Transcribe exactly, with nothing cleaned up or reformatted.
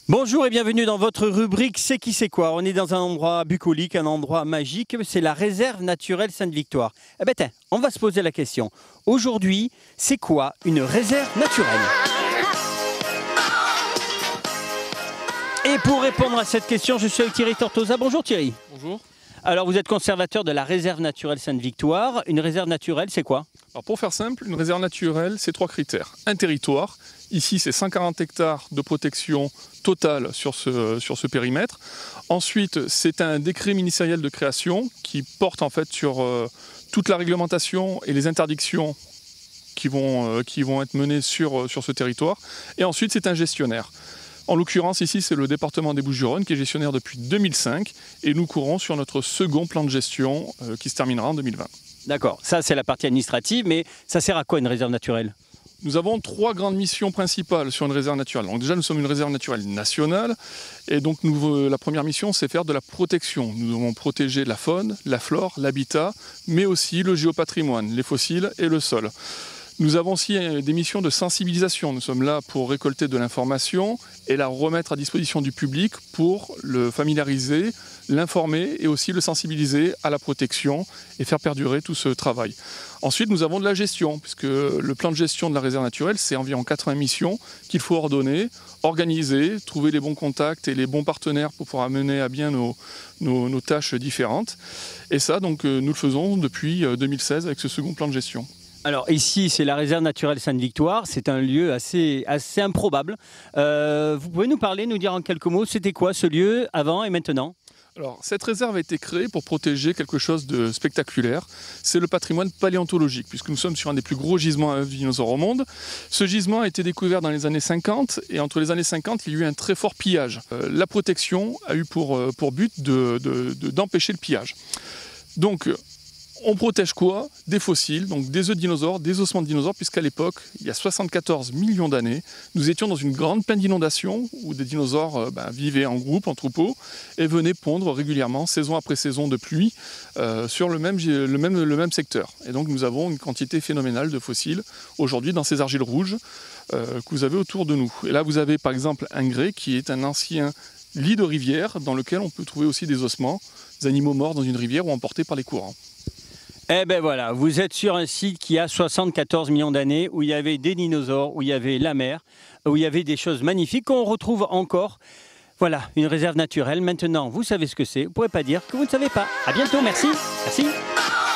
Bonjour et bienvenue dans votre rubrique C'est qui c'est quoi. On est dans un endroit bucolique, un endroit magique, c'est la réserve naturelle Sainte-Victoire. Eh ben tiens, on va se poser la question. Aujourd'hui, c'est quoi une réserve naturelle? Et pour répondre à cette question, je suis avec Thierry Tortosa. Bonjour Thierry. Bonjour. Alors vous êtes conservateur de la réserve naturelle Sainte-Victoire. Une réserve naturelle, c'est quoi? Alors pour faire simple, une réserve naturelle, c'est trois critères. Un territoire, ici c'est cent quarante hectares de protection totale sur ce, sur ce périmètre. Ensuite, c'est un décret ministériel de création qui porte en fait sur euh, toute la réglementation et les interdictions qui vont, euh, qui vont être menées sur, sur ce territoire. Et ensuite, c'est un gestionnaire. En l'occurrence, ici, c'est le département des Bouches-du-Rhône qui est gestionnaire depuis deux mille cinq et nous courons sur notre second plan de gestion euh, qui se terminera en deux mille vingt. D'accord, ça c'est la partie administrative, mais ça sert à quoi une réserve naturelle? Nous avons trois grandes missions principales sur une réserve naturelle. Donc déjà, nous sommes une réserve naturelle nationale. Et donc, nous, la première mission, c'est faire de la protection. Nous devons protéger la faune, la flore, l'habitat, mais aussi le géopatrimoine, les fossiles et le sol. Nous avons aussi des missions de sensibilisation. Nous sommes là pour récolter de l'information et la remettre à disposition du public pour le familiariser, l'informer et aussi le sensibiliser à la protection et faire perdurer tout ce travail. Ensuite, nous avons de la gestion, puisque le plan de gestion de la réserve naturelle, c'est environ quatre-vingts missions qu'il faut ordonner, organiser, trouver les bons contacts et les bons partenaires pour pouvoir mener à bien nos, nos, nos tâches différentes. Et ça, donc, nous le faisons depuis deux mille seize avec ce second plan de gestion. Alors ici, c'est la réserve naturelle Sainte-Victoire. C'est un lieu assez, assez improbable. Euh, vous pouvez nous parler, nous dire en quelques mots, c'était quoi ce lieu avant et maintenant? Alors, cette réserve a été créée pour protéger quelque chose de spectaculaire. C'est le patrimoine paléontologique, puisque nous sommes sur un des plus gros gisements à dinosaures au monde. Ce gisement a été découvert dans les années cinquante, et entre les années cinquante, il y a eu un très fort pillage. Euh, la protection a eu pour, pour but de, de, de, d'empêcher le pillage. Donc, on protège quoi? Des fossiles, donc des œufs de dinosaures, des ossements de dinosaures, puisqu'à l'époque, il y a soixante-quatorze millions d'années, nous étions dans une grande plaine d'inondation où des dinosaures euh, ben, vivaient en groupe, en troupeau, et venaient pondre régulièrement, saison après saison de pluie, euh, sur le même, le, même, le même secteur. Et donc nous avons une quantité phénoménale de fossiles aujourd'hui dans ces argiles rouges euh, que vous avez autour de nous. Et là, vous avez par exemple un grès qui est un ancien lit de rivière dans lequel on peut trouver aussi des ossements, des animaux morts dans une rivière ou emportés par les courants. Eh ben voilà, vous êtes sur un site qui a soixante-quatorze millions d'années, où il y avait des dinosaures, où il y avait la mer, où il y avait des choses magnifiques qu'on retrouve encore. Voilà, une réserve naturelle. Maintenant, vous savez ce que c'est. Vous ne pourrez pas dire que vous ne savez pas. À bientôt, merci. Merci.